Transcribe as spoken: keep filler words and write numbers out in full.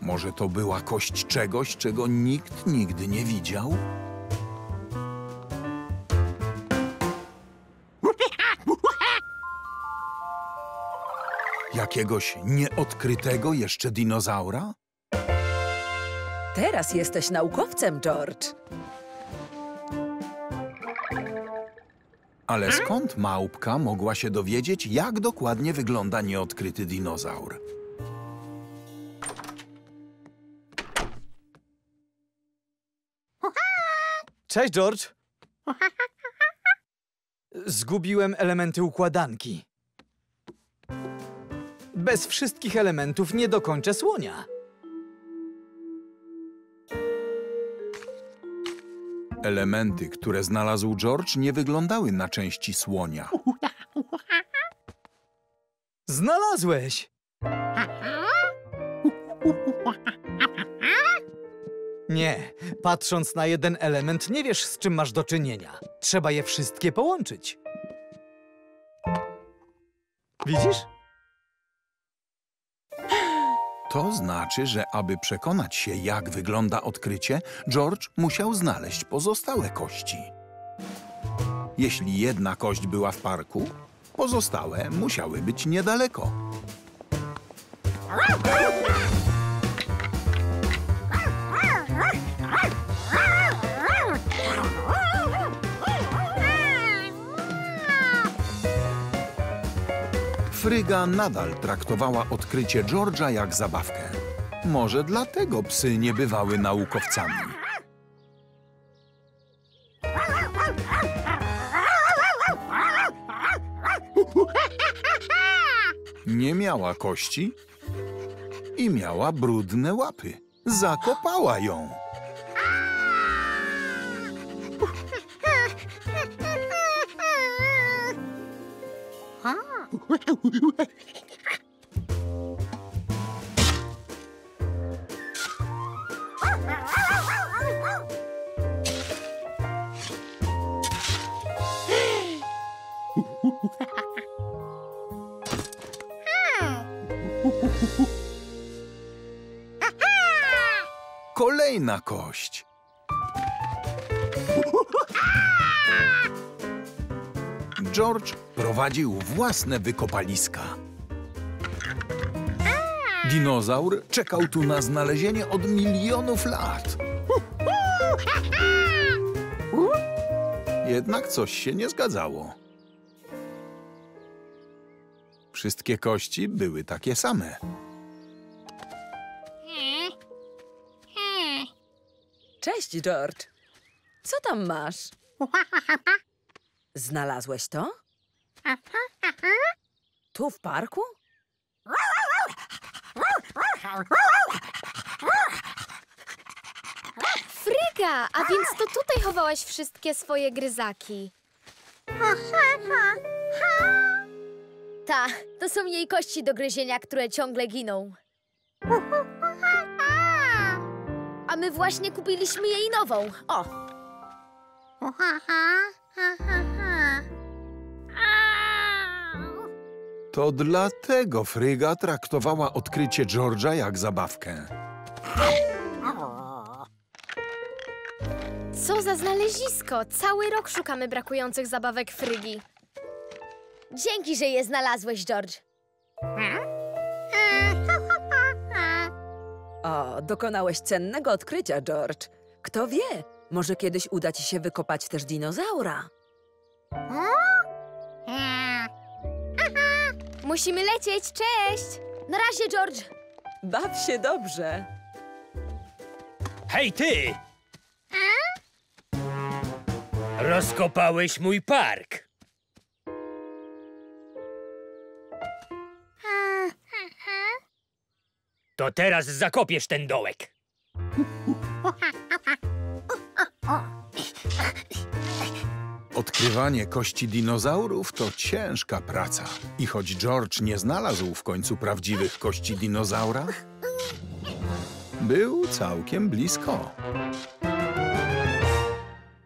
Może to była kość czegoś, czego nikt nigdy nie widział? Jakiegoś nieodkrytego jeszcze dinozaura? Teraz jesteś naukowcem, George. Ale skąd małpka mogła się dowiedzieć, jak dokładnie wygląda nieodkryty dinozaur? Cześć, George. Zgubiłem elementy układanki. Bez wszystkich elementów nie dokończę słonia. Elementy, które znalazł George, nie wyglądały na części słonia. Znalazłeś! Nie, patrząc na jeden element, nie wiesz, z czym masz do czynienia. Trzeba je wszystkie połączyć. Widzisz? To znaczy, że aby przekonać się, jak wygląda odkrycie, George musiał znaleźć pozostałe kości. Jeśli jedna kość była w parku, pozostałe musiały być niedaleko. Fryga nadal traktowała odkrycie George'a jak zabawkę. Może dlatego psy nie bywały naukowcami. Nie miała kości i miała brudne łapy. Zakopała ją. Kolejna kość. George prowadził własne wykopaliska. Dinozaur czekał tu na znalezienie od milionów lat. Jednak coś się nie zgadzało. Wszystkie kości były takie same. Cześć, George. Co tam masz? Znalazłeś to? Tu w parku? Fryga, a więc to tutaj chowałaś wszystkie swoje gryzaki. Ta, to są jej kości do gryzienia, które ciągle giną. A my właśnie kupiliśmy jej nową. O! To dlatego Fryga traktowała odkrycie George'a jak zabawkę. Co za znalezisko! Cały rok szukamy brakujących zabawek Frygi. Dzięki, że je znalazłeś, George. O, dokonałeś cennego odkrycia, George. Kto wie, może kiedyś uda ci się wykopać też dinozaura. Musimy lecieć, cześć! Na razie, George! Baw się dobrze. Hej, ty! Rozkopałeś mój park. To teraz zakopiesz ten dołek. Odkrywanie kości dinozaurów to ciężka praca. I choć George nie znalazł w końcu prawdziwych kości dinozaura, był całkiem blisko.